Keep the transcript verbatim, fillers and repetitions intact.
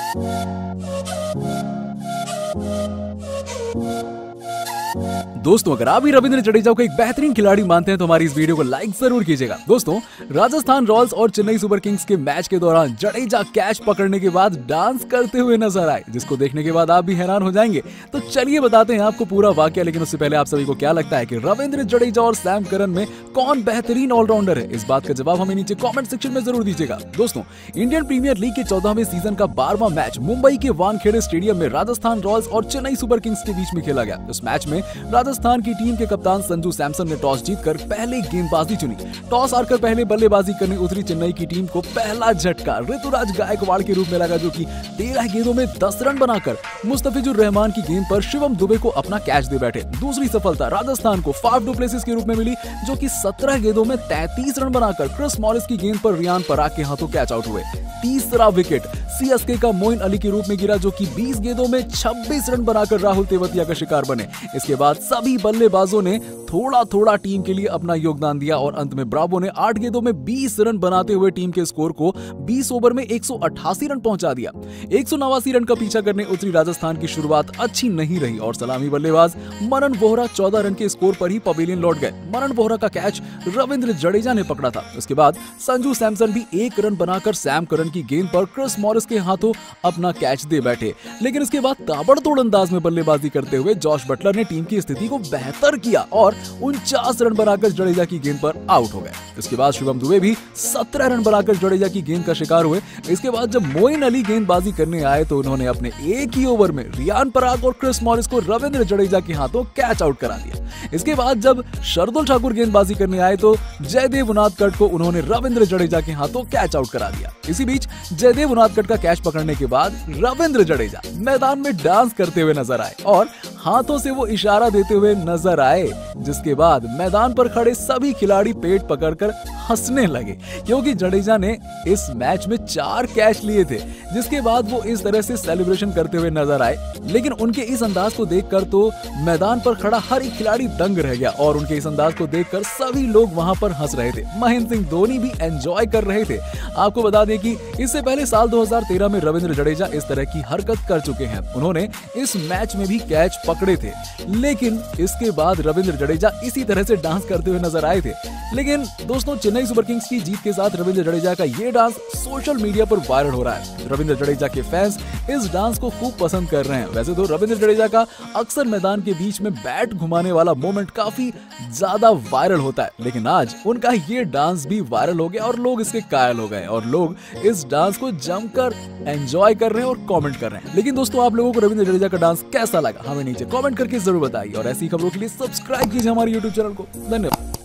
दोस्तों, अगर आप भी रविंद्र जडेजा को एक बेहतरीन खिलाड़ी मानते हैं तो हमारी इस वीडियो को लाइक जरूर कीजिएगा। दोस्तों, राजस्थान रॉयल्स और चेन्नई सुपर किंग्स के मैच के दौरान जडेजा कैच पकड़ने के बाद डांस करते हुए नजर आए, जिसको देखने के बाद आप भी हैरान हो जाएंगे। तो चलिए बताते हैं आपको पूरा वाकया, लेकिन उससे पहले आप सभी को क्या लगता है कि रविंद्र जडेजा और सैम करन में कौन बेहतरीन ऑलराउंडर है? इस बात का जवाब हमें नीचे कॉमेंट सेक्शन में जरूर दीजिएगा। दोस्तों, इंडियन प्रीमियर लीग के चौदहवें सीजन का बारहवां मैच मुंबई के वानखेड़े स्टेडियम में राजस्थान रॉयल्स और चेन्नई सुपर किंग्स के बीच में खेला गया। इस मैच में राजस्थान की टीम के कप्तान संजू सैमसन ने टॉस जीतकर पहले गेंदबाजी चुनी। टॉस हारकर पहले बल्लेबाजी करने उतरी चेन्नई की टीम को पहला झटका ऋतुराज गायकवाड़ के रूप में लगा, जो कि तेरह गेंदों में दस रन बनाकर मुस्तफिजुर रहमान की गेंद पर शिवम दुबे को अपना कैच दे बैठे। दूसरी सफलता राजस्थान को फाफ डु प्लेसिस के रूप में मिली, जो कि सत्रह गेंदों में तैंतीस रन बनाकर क्रिस मॉरिस की गेंद पर रियान पराग के हाथों कैच आउट हुए। तीसरा विकेट सीएसके का मोइन अली के रूप में गिरा, जो कि बीस गेंदों में छब्बीस रन बनाकर राहुल तेवतिया का शिकार बने। इसके बाद सभी बल्लेबाजों ने थोड़ा थोड़ा टीम के लिए अपना योगदान दिया और अंत में ब्रावो ने आठ गेंदों में बीस रन बनाते हुए टीम के स्कोर को बीस ओवर में एक सौ अट्ठासी रन पहुंचा दिया। एक सौ नवासी रन का पीछा करने उतरी राजस्थान की शुरुआत अच्छी नहीं रही और सलामी बल्लेबाज मनन वोहरा चौदह रन के स्कोर पर ही पवेलियन लौट गए। मनन वोहरा का कैच रविंद्र जडेजा ने पकड़ा था। उसके बाद संजू सैमसन भी एक रन बनाकर सैम करन की गेंद पर क्रिस मॉरिस के हाथों अपना कैच दे बैठे, लेकिन इसके बाद ताबड़तोड़ अंदाज में बल्लेबाजी करते हुए जॉश बटलर ने टीम की स्थिति को बेहतर किया और उनचास रन बनाकर जडेजा की गेंद पर आउट हो गए। इसके बाद शिवम दुबे भी सत्रह रन बनाकर जडेजा की गेंद का शिकार हुए। इसके बाद जब मोइन अली गेंदबाजी करने आए तो उन्होंने अपने एक ही ओवर में रियान पराग और क्रिस मॉरिस को रविंद्र जडेजा के हाथों कैच आउट करा दिया। इसके बाद जब शार्दुल ठाकुर गेंदबाजी करने आए तो जयदेव उनादकट को उन्होंने रविंद्र जडेजा के हाथों कैच आउट करा दिया। इसी बीच जयदेव उनादकट का कैच पकड़ने के बाद रविंद्र जडेजा मैदान में डांस करते हुए नजर आए और हाथों से वो इशारा देते हुए नजर आए, जिसके बाद मैदान पर खड़े सभी खिलाड़ी पेट पकड़कर हंसने लगे, क्योंकि जडेजा ने इस मैच में चार कैच लिए थे। जिसके बाद वो इस तरह से सेलिब्रेशन करते हुए नजर आए, लेकिन उनके इस अंदाज को देखकर तो मैदान पर खड़ा हर एक खिलाड़ी दंग रह गया और उनके इस अंदाज को देखकर सभी लोग वहां पर हंस रहे थे। महेंद्र सिंह धोनी भी एंजॉय कर रहे थे। आपको बता दें कि इससे पहले साल दो हज़ार तेरह में रविंद्र जडेजा इस तरह की हरकत कर चुके हैं। उन्होंने इस मैच में भी कैच पकड़े थे, लेकिन इसके बाद रविंद्र जडेजा इसी तरह से डांस करते हुए नजर आए थे। लेकिन दोस्तों, चेन्नई सुपर किंग्स की जीत के साथ रविंद्र जडेजा का ये डांस सोशल मीडिया पर वायरल हो रहा है। रविंद्र जडेजा के फैंस इस डांस को खूब पसंद कर रहे हैं। वैसे तो रविंद्र जडेजा का अक्सर मैदान के बीच में बैट घुमाने वाला मोमेंट काफी ज्यादा वायरल होता है, लेकिन आज उनका ये डांस भी वायरल हो गया और लोग इसके कायल हो गए और लोग इस डांस को जमकर एंजॉय कर रहे हैं और कमेंट कर रहे हैं। लेकिन दोस्तों, आप लोगों को रविंद्र जडेजा का डांस कैसा लगा हमें नीचे कमेंट करके जरूर बताइए और ऐसी खबरों के लिए सब्सक्राइब कीजिए हमारे यूट्यूब चैनल को। धन्यवाद।